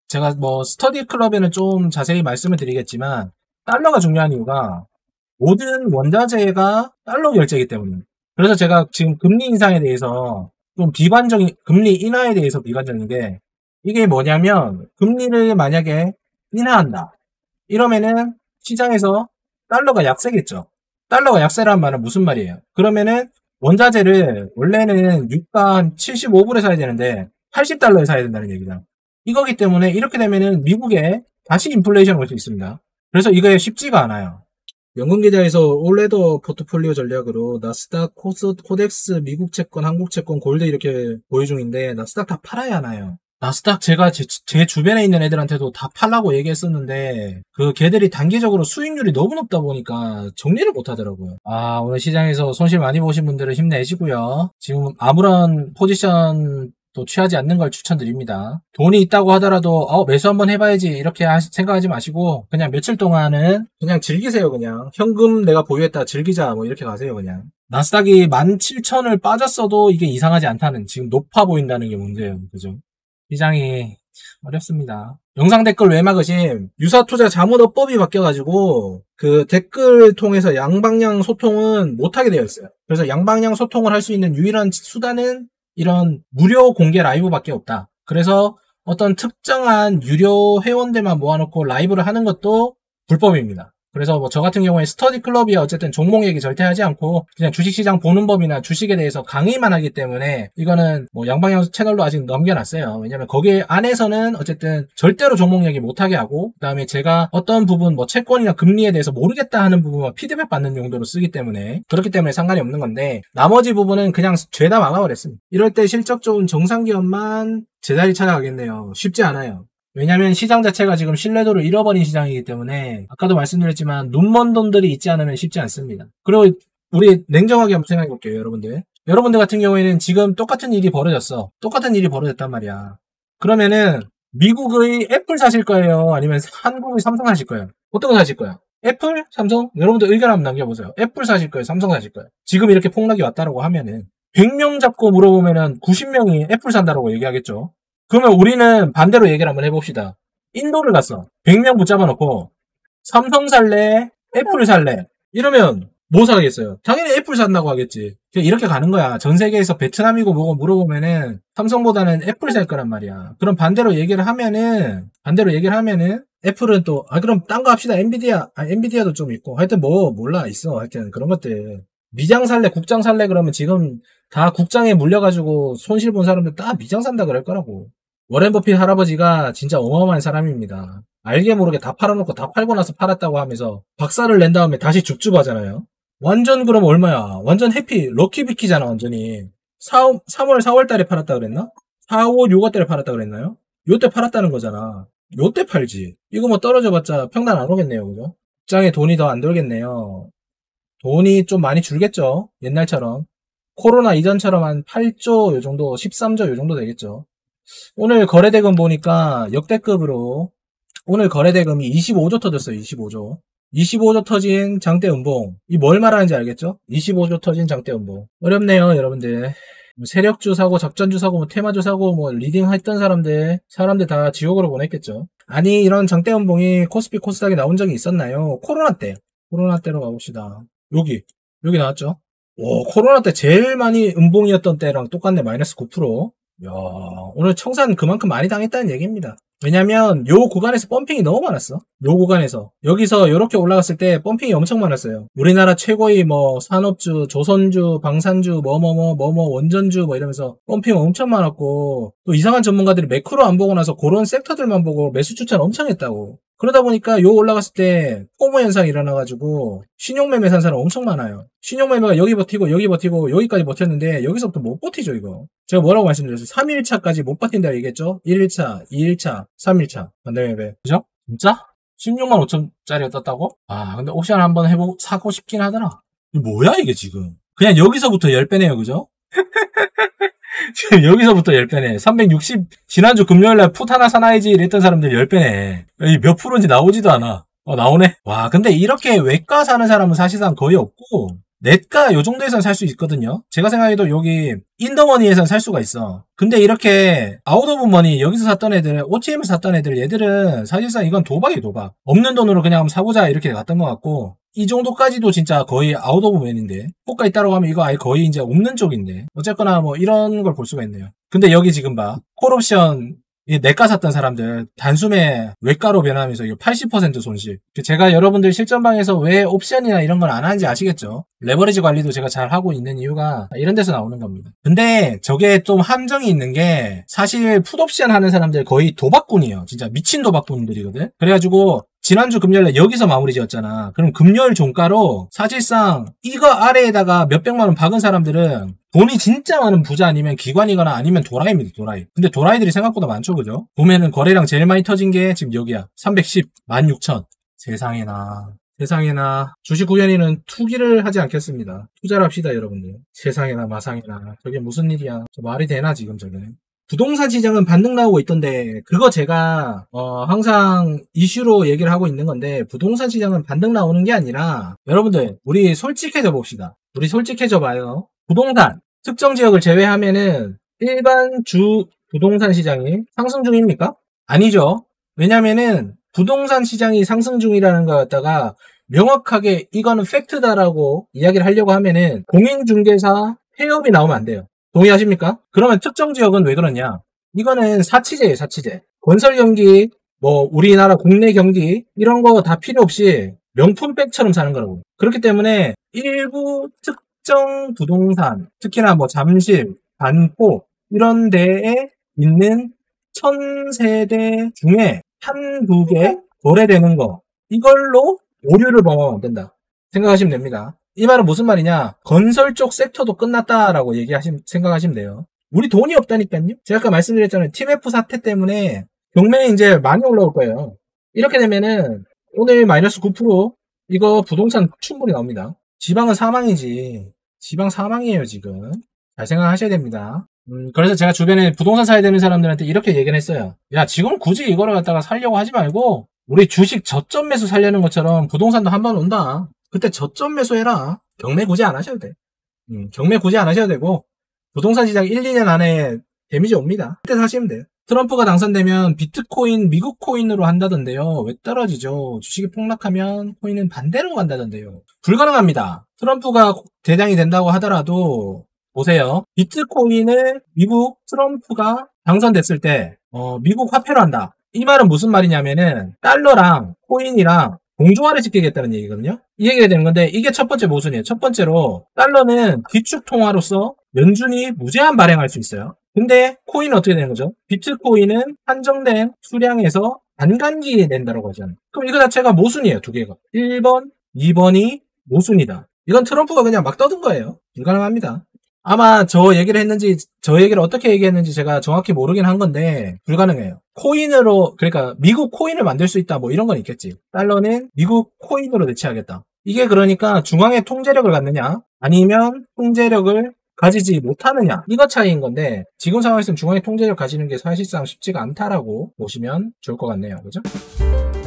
제가 뭐 스터디 클럽에는 좀 자세히 말씀을 드리겠지만 달러가 중요한 이유가 모든 원자재가 달러 결제이기 때문입니다. 그래서 제가 지금 금리 인상에 대해서 좀 비관적인, 금리 인하에 대해서 비관적인 게 이게 뭐냐면 금리를 만약에 인하한다. 이러면은 시장에서 달러가 약세겠죠. 달러가 약세란 말은 무슨 말이에요? 그러면은 원자재를 원래는 유가 한 75불에 사야 되는데 80달러에 사야 된다는 얘기죠. 이거기 때문에 이렇게 되면은 미국에 다시 인플레이션 올 수 있습니다. 그래서 이게 쉽지가 않아요. 연금계좌에서 올레더 포트폴리오 전략으로 나스닥, 코덱스, 미국 채권, 한국 채권, 골드 이렇게 보유 중인데 나스닥 다 팔아야 하나요? 나스닥 제가 제 주변에 있는 애들한테도 다 팔라고 얘기했었는데 그 걔들이 단기적으로 수익률이 너무 높다 보니까 정리를 못 하더라고요. 오늘 시장에서 손실 많이 보신 분들은 힘내시고요. 지금 아무런 포지션 또 취하지 않는 걸 추천드립니다. 돈이 있다고 하더라도 매수 한번 해봐야지 이렇게 생각하지 마시고 그냥 며칠 동안은 그냥 즐기세요. 그냥 현금 내가 보유했다 즐기자 뭐 이렇게 가세요. 그냥 나스닥이 17,000을 빠졌어도 이게 이상하지 않다는, 지금 높아 보인다는 게 문제예요. 그죠? 시장이 어렵습니다. 영상 댓글 외막으심 유사투자 자문어법이 바뀌어가지고 그 댓글 통해서 양방향 소통은 못하게 되어 있어요. 그래서 양방향 소통을 할 수 있는 유일한 수단은 이런 무료 공개 라이브밖에 없다. 그래서 어떤 특정한 유료 회원들만 모아놓고 라이브를 하는 것도 불법입니다. 그래서 뭐 저 같은 경우에 스터디 클럽이야 어쨌든 종목 얘기 절대 하지 않고 그냥 주식시장 보는 법이나 주식에 대해서 강의만 하기 때문에 이거는 뭐 양방향 채널로 아직 넘겨놨어요. 왜냐면 거기 안에서는 어쨌든 절대로 종목 얘기 못하게 하고 그 다음에 제가 어떤 부분 뭐 채권이나 금리에 대해서 모르겠다 하는 부분만 피드백 받는 용도로 쓰기 때문에 그렇기 때문에 상관이 없는 건데 나머지 부분은 그냥 죄다 막아버렸습니다. 이럴 때 실적 좋은 정상기업만 제자리 찾아가겠네요. 쉽지 않아요. 왜냐면 시장 자체가 지금 신뢰도를 잃어버린 시장이기 때문에 아까도 말씀드렸지만 눈먼 돈들이 있지 않으면 쉽지 않습니다. 그리고 우리 냉정하게 한번 생각해 볼게요. 여러분들 같은 경우에는 지금 똑같은 일이 벌어졌어. 똑같은 일이 벌어졌단 말이야. 그러면은 미국의 애플 사실 거예요? 아니면 한국의 삼성 사실 거예요? 어떤 거 사실 거예요? 애플? 삼성? 여러분들 의견 한번 남겨보세요. 애플 사실 거예요? 삼성 사실 거예요? 지금 이렇게 폭락이 왔다라고 하면은 100명 잡고 물어보면은 90명이 애플 산다라고 얘기하겠죠. 그러면 우리는 반대로 얘기를 한번 해봅시다. 인도를 갔어. 100명 붙잡아 놓고 삼성 살래? 애플 살래? 이러면 뭐 사겠어요? 당연히 애플 산다고 하겠지. 이렇게 가는 거야. 전 세계에서 베트남이고 뭐고 물어보면은 삼성보다는 애플 살 거란 말이야. 그럼 반대로 얘기를 하면은 애플은 또 그럼 딴 거 합시다. 엔비디아도 좀 있고 하여튼 뭐 몰라 있어. 하여튼 그런 것들. 미장 살래? 국장 살래? 그러면 지금 다 국장에 물려가지고 손실 본 사람들 다 미장 산다 그럴 거라고. 워렌 버핏 할아버지가 진짜 어마어마한 사람입니다. 알게 모르게 다 팔아놓고 다 팔고 나서 팔았다고 하면서 박살을 낸 다음에 다시 줍줍 하잖아요. 완전 그럼 얼마야? 완전 해피, 럭키비키잖아 완전히. 3월, 4월 달에 팔았다 그랬나? 4, 5, 6월 달에 팔았다 그랬나요? 요때 팔았다는 거잖아. 요때 팔지. 이거 뭐 떨어져봤자 평단 안 오겠네요. 그죠? 국장에 돈이 더 안 돌겠네요. 돈이 좀 많이 줄겠죠. 옛날처럼. 코로나 이전처럼 한 8조 요 정도, 13조 요 정도 되겠죠. 오늘 거래대금 보니까 역대급으로 오늘 거래대금이 25조 터졌어요. 25조. 25조 터진 장대음봉. 이 뭘 말하는지 알겠죠? 25조 터진 장대음봉. 어렵네요, 여러분들. 세력주 사고, 작전주 사고, 뭐 테마주 사고, 뭐 리딩 했던 사람들 다 지옥으로 보냈겠죠. 아니, 이런 장대음봉이 코스피 코스닥에 나온 적이 있었나요? 코로나 때로 가봅시다. 여기 나왔죠? 오, 코로나 때 제일 많이 음봉이었던 때랑 똑같네. 마이너스 9%. 야, 오늘 청산 그만큼 많이 당했다는 얘기입니다. 왜냐면 요 구간에서 펌핑이 너무 많았어. 요 구간에서 여기서 이렇게 올라갔을 때 펌핑이 엄청 많았어요. 우리나라 최고의 뭐 산업주, 조선주, 방산주, 원전주 뭐 이러면서 펌핑 엄청 많았고 또 이상한 전문가들이 매크로 안 보고 나서 그런 섹터들만 보고 매수 추천 엄청 했다고. 그러다 보니까 요 올라갔을 때 포모 현상이 일어나가지고 신용매매 산 사람 엄청 많아요. 신용매매가 여기 버티고 여기까지 버텼는데 여기서부터 못 버티죠 이거. 제가 뭐라고 말씀드렸어요? 3일차까지 못 버틴다고 얘기했죠? 1일차, 2일차, 3일차 반대매매. 그죠? 진짜? 16만 5천짜리가 떴다고? 근데 옵션 한번 사고 싶긴 하더라. 이게 뭐야 이게 지금? 그냥 여기서부터 10배네요 그죠? 지금 여기서부터 10배네. 360, 지난주 금요일날 풋 하나 사나이지 이랬던 사람들 10배네. 몇 프로인지 나오지도 않아. 나오네? 와, 근데 이렇게 외과 사는 사람은 사실상 거의 없고, 넷가 요 정도에선 살 수 있거든요. 제가 생각해도 여기 인더머니에선 살 수가 있어. 근데 이렇게 아웃 오브 머니 여기서 샀던 애들, OTM에서 샀던 애들, 얘들은 사실상 이건 도박이에요, 도박. 없는 돈으로 그냥 한번 사보자 이렇게 갔던 것 같고, 이 정도까지도 진짜 거의 아웃 오브 맨인데, 호가 있다고 하면 이거 아예 거의 이제 없는 쪽인데, 어쨌거나 뭐 이런 걸 볼 수가 있네요. 근데 여기 지금 봐, 콜옵션 내가 샀던 사람들 단숨에 외가로 변하면서 이거 80% 손실. 제가 여러분들 실전방에서 왜 옵션이나 이런 걸 안 하는지 아시겠죠? 레버리지 관리도 제가 잘 하고 있는 이유가 이런 데서 나오는 겁니다. 근데 저게 좀 함정이 있는 게, 사실 풋옵션 하는 사람들 거의 도박꾼이에요. 진짜 미친 도박꾼들이거든. 그래가지고 지난주 금요일에 여기서 마무리 지었잖아. 그럼 금요일 종가로 사실상 이거 아래에다가 몇백만 원 박은 사람들은 돈이 진짜 많은 부자 아니면 기관이거나 아니면 도라이입니다, 도라이. 근데 도라이들이 생각보다 많죠, 그죠? 보면은 거래량 제일 많이 터진 게 지금 여기야. 310, 16,000. 세상에나. 주식 구현이는 투기를 하지 않겠습니다. 투자를 합시다, 여러분들. 세상에나 마상에나. 저게 무슨 일이야. 저 말이 되나, 지금 저게. 부동산 시장은 반등 나오고 있던데, 그거 제가 항상 이슈로 얘기를 하고 있는 건데, 부동산 시장은 반등 나오는 게 아니라, 여러분들 우리 솔직해져 봅시다. 우리 솔직해져 봐요. 부동산 특정 지역을 제외하면은 일반 주 부동산 시장이 상승 중입니까? 아니죠. 왜냐면은 부동산 시장이 상승 중이라는 거 갖다가 명확하게 이거는 팩트다라고 이야기를 하려고 하면은 공인중개사 폐업이 나오면 안 돼요. 동의하십니까? 그러면 특정 지역은 왜 그러냐? 이거는 사치제예요, 사치제. 건설 경기, 뭐 우리나라 국내 경기 이런 거 다 필요 없이 명품백처럼 사는 거라고. 그렇기 때문에 일부 특정 부동산, 특히나 뭐 잠실, 반포 이런 데에 있는 1000세대 중에 한두 개 거래되는 거, 이걸로 오류를 범하면 안 된다 생각하시면 됩니다. 이 말은 무슨 말이냐? 건설 쪽 섹터도 끝났다라고 생각하시면 돼요. 우리 돈이 없다니까요. 제가 아까 말씀드렸잖아요. TMF 사태 때문에 경매에 이제 많이 올라올 거예요. 이렇게 되면은 오늘 마이너스 9% 이거 부동산 충분히 나옵니다. 지방은 사망이지. 지방 사망이에요, 지금. 잘 생각하셔야 됩니다. 그래서 제가 주변에 부동산 사야 되는 사람들한테 이렇게 얘기를 했어요. 야, 지금 굳이 이거를 갖다가 살려고 하지 말고 우리 주식 저점 매수 살려는 것처럼 부동산도 한번 온다. 그때 저점 매수해라. 경매 굳이 안 하셔도 돼. 경매 굳이 안 하셔도 되고, 부동산 시장 1, 2년 안에 데미지 옵니다. 그때 사시면 돼요. 트럼프가 당선되면 비트코인 미국 코인으로 한다던데요. 왜 떨어지죠? 주식이 폭락하면 코인은 반대로 간다던데요. 불가능합니다. 트럼프가 대장이 된다고 하더라도 보세요. 비트코인을 미국 트럼프가 당선됐을 때 미국 화폐로 한다. 이 말은 무슨 말이냐면은 달러랑 코인이랑 공조화를 지키겠다는 얘기거든요. 이 얘기가 되는 건데, 이게 첫 번째 모순이에요. 첫 번째로 달러는 기축 통화로서 연준이 무제한 발행할 수 있어요. 근데 코인은 어떻게 되는 거죠? 비트코인은 한정된 수량에서 반감기에 낸다라고 하잖아요. 그럼 이거 자체가 모순이에요, 두 개가. 1번, 2번이 모순이다. 이건 트럼프가 그냥 막 떠든 거예요. 불가능합니다. 아마 저 얘기를 어떻게 얘기했는지 제가 정확히 모르긴 한 건데, 불가능해요. 코인으로, 그러니까 미국 코인을 만들 수 있다 뭐 이런 건 있겠지. 달러는 미국 코인으로 대체하겠다. 이게 그러니까 중앙에 통제력을 갖느냐, 아니면 통제력을 가지지 못하느냐, 이거 차이인 건데, 지금 상황에서는 중앙에 통제력 가지는 게 사실상 쉽지가 않다라고 보시면 좋을 것 같네요. 그죠?